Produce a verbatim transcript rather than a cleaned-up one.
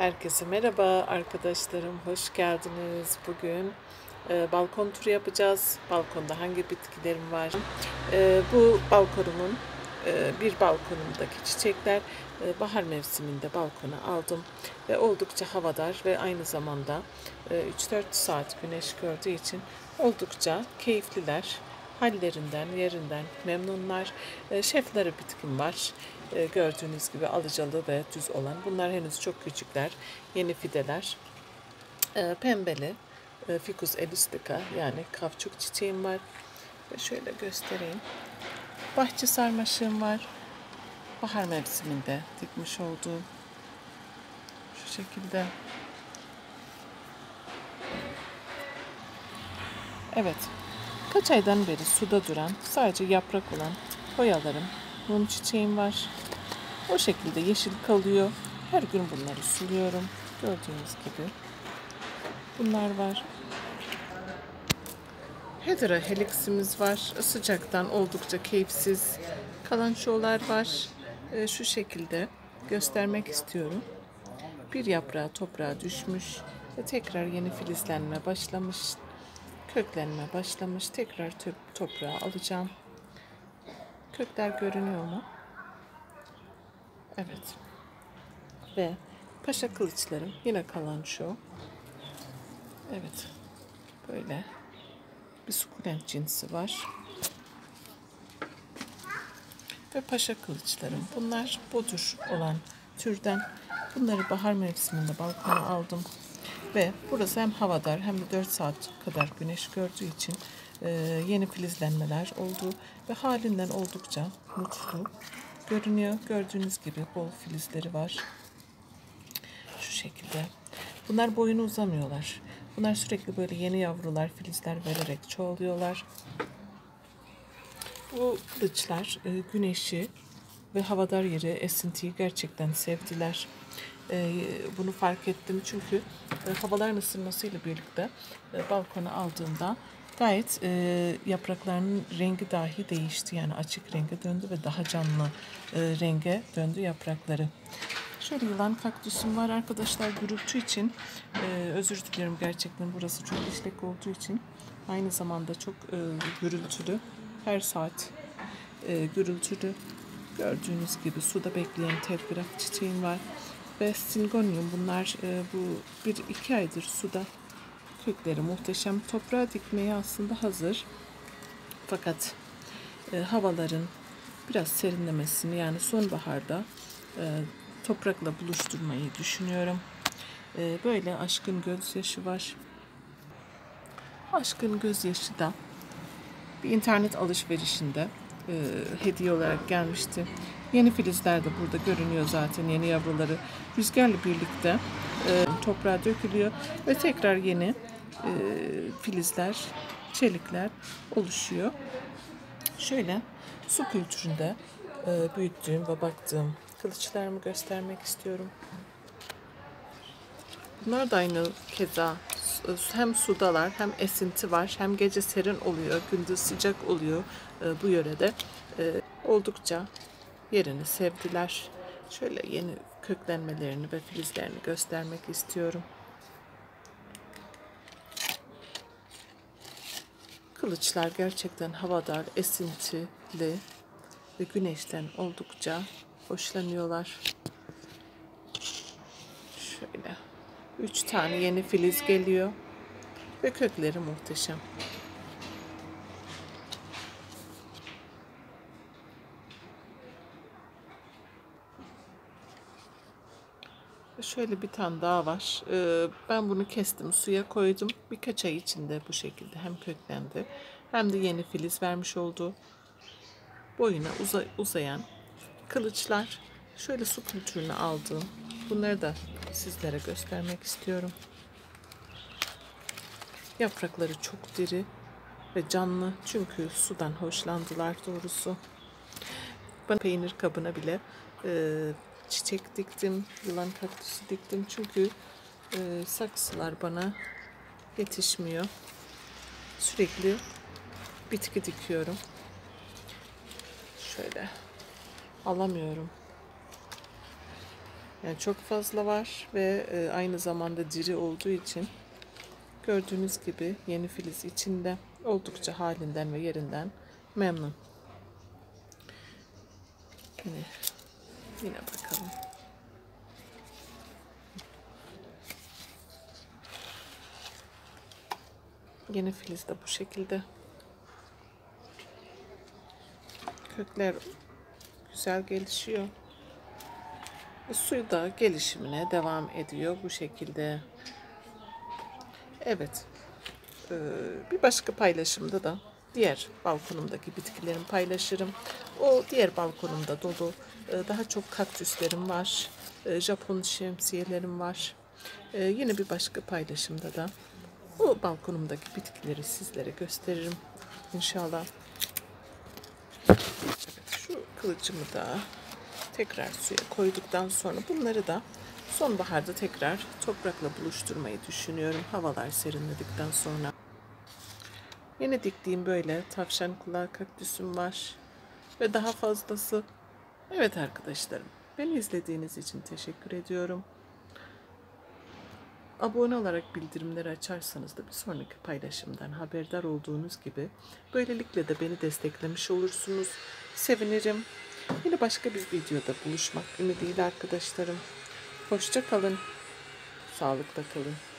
Herkese merhaba arkadaşlarım, hoş geldiniz. Bugün e, balkon turu yapacağız. Balkonda hangi bitkilerim var? E, bu balkonumun, e, bir balkonumdaki çiçekler e, bahar mevsiminde balkona aldım. Ve oldukça havadar ve aynı zamanda e, üç dört saat güneş gördüğü için oldukça keyifliler. Hallerinden, yerinden memnunlar. E, şefleri bitkim var. E, gördüğünüz gibi alıcalı ve düz olan. Bunlar henüz çok küçükler. Yeni fideler. E, pembeli. E, Ficus elastica yani kavçuk çiçeğim var. Ve şöyle göstereyim. Bahçe sarmaşığım var. Bahar mevsiminde dikmiş olduğum. Şu şekilde. Evet. Kaç aydan beri suda duran, sadece yaprak olan boyalarım, mum çiçeğim var. O şekilde yeşil kalıyor. Her gün bunları suluyorum. Gördüğünüz gibi. Bunlar var. Hedera helix'imiz var. Sıcaktan oldukça keyifsiz kalançolar var. Ee, şu şekilde göstermek istiyorum. Bir yaprağı toprağa düşmüş ve tekrar yeni filizlenme başlamış. Köklenme başlamış. Tekrar toprağa alacağım. Kökler görünüyor mu? Evet. Ve paşa kılıçlarım yine kalanço. Evet. Böyle bir sukulent cinsi var. Ve paşa kılıçlarım. Bunlar bodur olan türden. Bunları bahar mevsiminde balkona aldım. Ve burası hem havadar hem de dört saat kadar güneş gördüğü için e, yeni filizlenmeler oldu. Ve halinden oldukça mutlu görünüyor. Gördüğünüz gibi bol filizleri var. Şu şekilde. Bunlar boyunu uzamıyorlar. Bunlar sürekli böyle yeni yavrular, filizler vererek çoğalıyorlar. Bu kılıçlar e, güneşi ve havadar yeri, esintiyi gerçekten sevdiler. E, bunu fark ettim çünkü e, havaların ısınmasıyla birlikte e, balkona aldığımda gayet e, yapraklarının rengi dahi değişti. Yani açık renge döndü ve daha canlı e, renge döndü yaprakları. Şöyle yılan kaktüsüm var arkadaşlar, gürültü için. E, özür dilerim, gerçekten burası çok işlek olduğu için. Aynı zamanda çok e, gürültülü. Her saat e, gürültülü. Gördüğünüz gibi suda bekleyen telgraf çiçeğim var. Ve Syngonium, bunlar e, bu bir iki aydır suda. Kökleri muhteşem. Toprağa dikmeye aslında hazır. Fakat e, havaların biraz serinlemesini, yani sonbaharda e, toprakla buluşturmayı düşünüyorum. E, böyle aşkın gözyaşı var. Aşkın gözyaşı da bir internet alışverişinde e, hediye olarak gelmişti. Yeni filizler de burada görünüyor zaten, yeni yavruları. Rüzgarla birlikte e, toprağa dökülüyor ve tekrar yeni e, filizler, çelikler oluşuyor. Şöyle su kültüründe e, büyüttüğüm ve baktığım kılıçlarımı göstermek istiyorum. Bunlar da aynı keza, hem sudalar, hem esinti var, hem gece serin oluyor, gündüz sıcak oluyor e, bu yörede. E, oldukça yerini sevdiler. Şöyle yeni köklenmelerini ve filizlerini göstermek istiyorum. Kılıçlar gerçekten havadar, esintili ve güneşten oldukça hoşlanıyorlar. Şöyle üç tane yeni filiz geliyor ve kökleri muhteşem. Şöyle bir tane daha var. Ee, ben bunu kestim, suya koydum. Birkaç ay içinde bu şekilde hem köklendi hem de yeni filiz vermiş oldu. Boyuna uza uzayan kılıçlar. Şöyle su kültürünü aldım. Bunları da sizlere göstermek istiyorum. Yaprakları çok diri ve canlı, çünkü sudan hoşlandılar doğrusu. Ben peynir kabına bile e, çiçek diktim, yılan kaktüsü diktim, çünkü e, saksılar bana yetişmiyor. Sürekli bitki dikiyorum. Şöyle alamıyorum. Yani çok fazla var ve e, aynı zamanda diri olduğu için gördüğünüz gibi yeni filiz içinde oldukça halinden ve yerinden memnun. Yine, yine bakalım. Yeni filiz de bu şekilde. Kökler güzel gelişiyor. Suyu da gelişimine devam ediyor bu şekilde. Evet. Ee, bir başka paylaşımda da diğer balkonumdaki bitkilerimi paylaşırım. O diğer balkonumda dolu. Ee, daha çok kaktüslerim var. Ee, Japon şemsiyelerim var. Ee, yine bir başka paylaşımda da o balkonumdaki bitkileri sizlere gösteririm. İnşallah. Evet, şu kılıcımı da tekrar suya koyduktan sonra bunları da sonbaharda tekrar toprakla buluşturmayı düşünüyorum. Havalar serinledikten sonra. Yine diktiğim böyle tavşan kulağı kaktüsüm var. Ve daha fazlası. Evet arkadaşlarım, beni izlediğiniz için teşekkür ediyorum. Abone olarak bildirimleri açarsanız da bir sonraki paylaşımdan haberdar olduğunuz gibi böylelikle de beni desteklemiş olursunuz. Sevinirim. Yine başka bir videoda buluşmak ümidiyle arkadaşlarım. Hoşça kalın. Sağlıkla kalın.